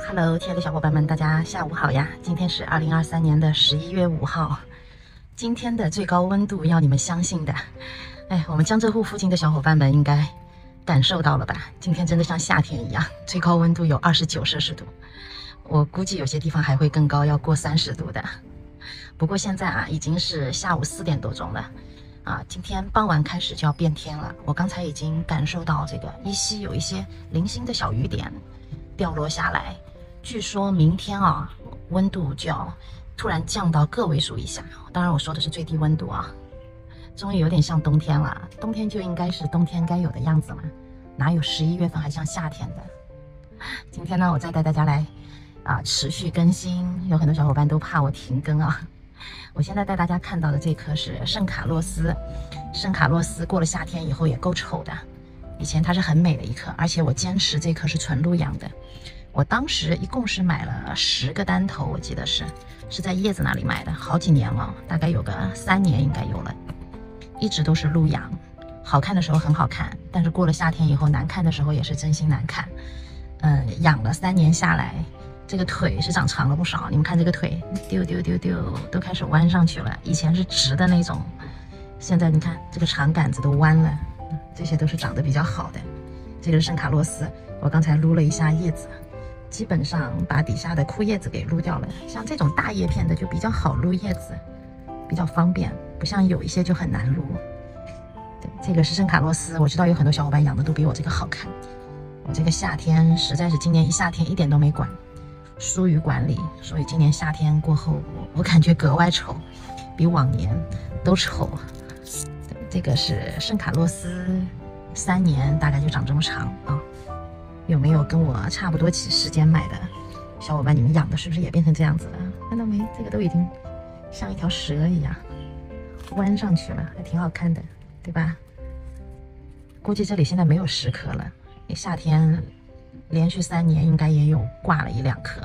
Hello， 亲爱的小伙伴们，大家下午好呀！今天是2023年的11月5号，今天的最高温度要你们相信的，我们江浙沪附近的小伙伴们应该感受到了吧？今天真的像夏天一样，最高温度有29摄氏度，我估计有些地方还会更高，要过30度的。不过现在已经是下午4点多钟了。今天傍晚开始就要变天了。我刚才已经感受到这个依稀有一些零星的小雨点掉落下来。据说明天温度就要突然降到个位数以下。当然我说的是最低温度终于有点像冬天了。冬天就应该是冬天该有的样子嘛，哪有11月份还像夏天的？今天呢，我再带大家来持续更新。有很多小伙伴都怕我停更我现在带大家看到的这颗是圣卡洛斯。圣卡洛斯过了夏天以后也够丑的，以前它是很美的一颗，而且我坚持这颗是纯露养的。我当时一共是买了10个单头，我记得是在叶子那里买的，好几年了，大概有个3年应该有了，一直都是露养。好看的时候很好看，但是过了夏天以后难看的时候也是真心难看。养了3年下来，这个腿是长长了不少。你们看这个腿丢都开始弯上去了，以前是直的那种，现在你看这个长杆子都弯了，这些都是长得比较好的。这个是圣卡洛斯，我刚才撸了一下叶子，基本上把底下的枯叶子给撸掉了。像这种大叶片的就比较好撸叶子，比较方便，不像有一些就很难撸。对，这个是圣卡洛斯，我知道有很多小伙伴养的都比我这个好看。我这个夏天实在是今年一夏天一点都没管，疏于管理，所以今年夏天过后我感觉格外丑，比往年都丑。这个是圣卡洛斯，3年大概就长这么长有没有跟我差不多时间买的小伙伴，你们养的是不是也变成这样子了？看到没？这个都已经像一条蛇一样弯上去了，还挺好看的，对吧？估计这里现在没有10颗了，夏天连续3年应该也有挂了1、2颗。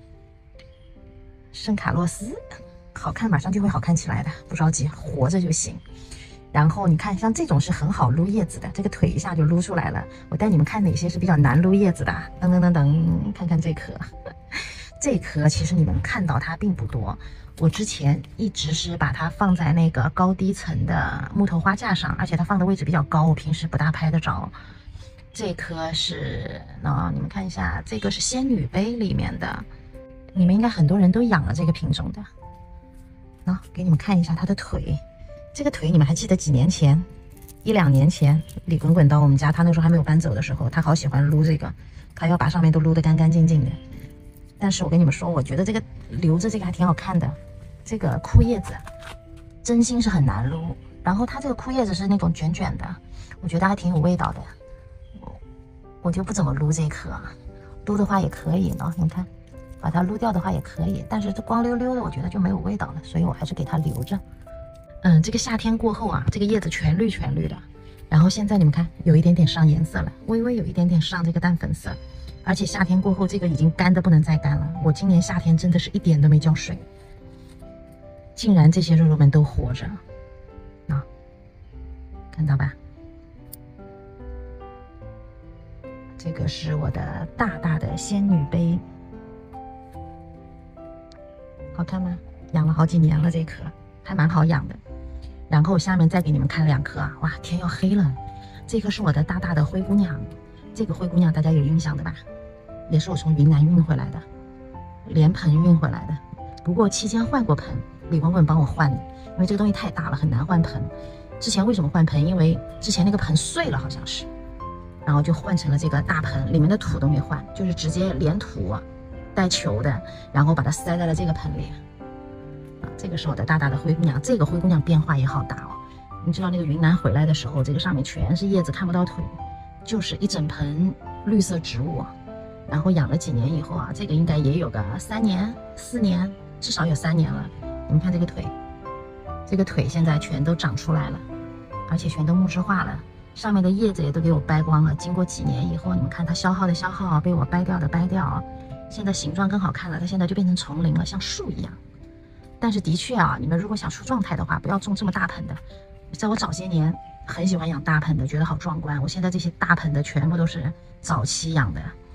圣卡洛斯好看，马上就会好看起来的，不着急，活着就行。然后你看，像这种是很好撸叶子的，这个腿一下就撸出来了。我带你们看哪些是比较难撸叶子的。噔，看看这颗，这颗其实你们看到它并不多。我之前一直是把它放在那个高低层的木头花架上，而且它放的位置比较高，我平时不大拍得着。这颗是你们看一下，这个是仙女杯里面的，你们应该很多人都养了这个品种的。给你们看一下它的腿。这个腿你们还记得几年前1、2年前李滚滚到我们家，他那时候还没有搬走的时候，他好喜欢撸这个，他要把上面都撸得干干净净的。但是我跟你们说，我觉得这个留着这个还挺好看的。这个枯叶子真心是很难撸，然后它这个枯叶子是那种卷卷的，我觉得还挺有味道的。我就不怎么撸这颗，撸的话也可以呢，你看把它撸掉的话也可以，但是这光溜溜的我觉得就没有味道了，所以我还是给它留着。这个夏天过后这个叶子全绿的，然后现在你们看有一点点上颜色了，微微有一点点上这个淡粉色，而且夏天过后这个已经干的不能再干了。我今年夏天真的是一点都没浇水，竟然这些肉肉们都活着看到吧？这个是我的大大的仙女杯，好看吗？养了好几年了，这颗还蛮好养的。然后下面再给你们看2颗哇，天要黑了。这颗是我的大大的灰姑娘，这个灰姑娘大家有印象的吧？也是我从云南运回来的，连盆运回来的。不过期间换过盆，李滚滚帮我换的，因为这个东西太大了，很难换盆。之前为什么换盆？因为之前那个盆碎了，好像是，然后就换成了这个大盆，里面的土都没换，就是直接连土带球的，然后把它塞在了这个盆里。这个是我的大大的灰姑娘，这个灰姑娘变化也好大你知道那个云南回来的时候，这个上面全是叶子，看不到腿，就是一整盆绿色植物。然后养了几年以后这个应该也有个3年、4年，至少有3年了。你们看这个腿，这个腿现在全都长出来了，而且全都木质化了，上面的叶子也都给我掰光了。经过几年以后，你们看它消耗的消耗，被我掰掉的掰掉现在形状更好看了，它现在就变成丛林了，像树一样。但是的确你们如果想出状态的话，不要种这么大盆的。在我早些年很喜欢养大盆的，觉得好壮观。我现在这些大盆的全部都是早期养的，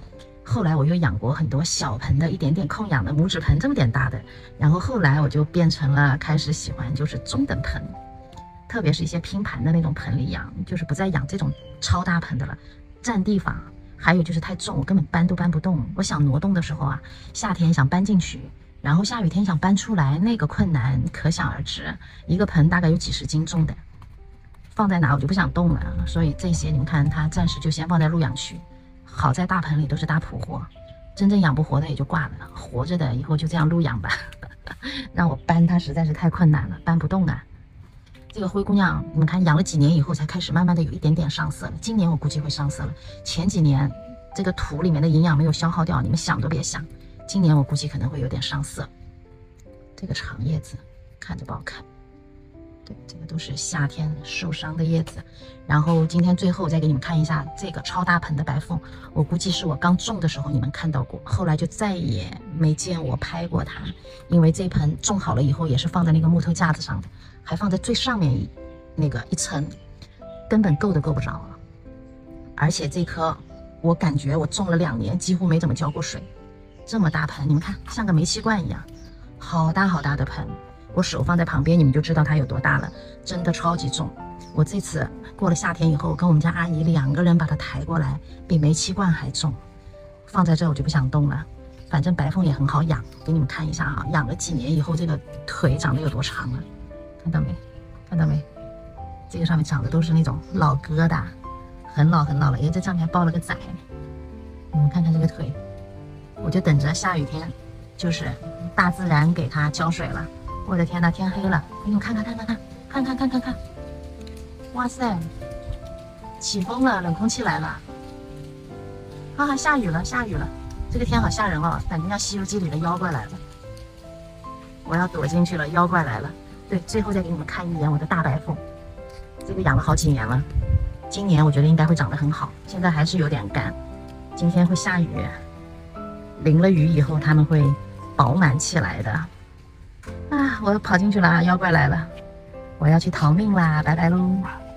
后来我又养过很多小盆的，一点点空养的拇指盆，这么点大的。然后后来我就变成了开始喜欢就是中等盆，特别是一些拼盘的那种盆里养，就是不再养这种超大盆的了，占地方。还有就是太重，我根本搬都搬不动。我想挪动的时候啊，夏天想搬进去，然后下雨天想搬出来，那个困难可想而知。一个盆大概有几十斤重的，放在哪我就不想动了。所以这些你们看，它暂时就先放在路养区。好在大盆里都是大普货，真正养不活的也就挂了，活着的以后就这样路养吧。让我搬它实在是太困难了，搬不动啊。这个灰姑娘，你们看养了几年以后才开始慢慢的有一点点上色了。今年我估计会上色了，前几年这个土里面的营养没有消耗掉，你们想都别想。今年我估计可能会有点上色。这个长叶子看着不好看，对，这个都是夏天受伤的叶子。然后今天最后再给你们看一下这个超大盆的白凤，我估计是我刚种的时候你们看到过，后来就再也没见我拍过它，因为这盆种好了以后也是放在那个木头架子上的，还放在最上面那个一层，根本够都够不着了。而且这棵我感觉我种了2年，几乎没怎么浇过水。这么大盆，你们看像个煤气罐一样，好大好大的盆。我手放在旁边，你们就知道它有多大了，真的超级重。我这次过了夏天以后，跟我们家阿姨2个人把它抬过来，比煤气罐还重。放在这我就不想动了。反正白凤也很好养，给你们看一下啊，养了几年以后，这个腿长得有多长了，看到没？看到没？这个上面长的都是那种老疙瘩，很老很老了，因为这上面还抱了个崽。你们看看这个腿，我就等着下雨天，就是大自然给它浇水了。我的天呐，天黑了，给你们看看看看看看看看看看，哇塞，起风了，冷空气来了，哈哈，下雨了下雨了，这个天好吓人哦，感觉像《西游记》里的妖怪来了，我要躲进去了，妖怪来了。对，最后再给你们看一眼我的大白凤，这个养了好几年了，今年我觉得应该会长得很好，现在还是有点干，今天会下雨，淋了雨以后它们会饱满起来的。啊，我跑进去了，妖怪来了，我要去逃命啦，拜拜喽。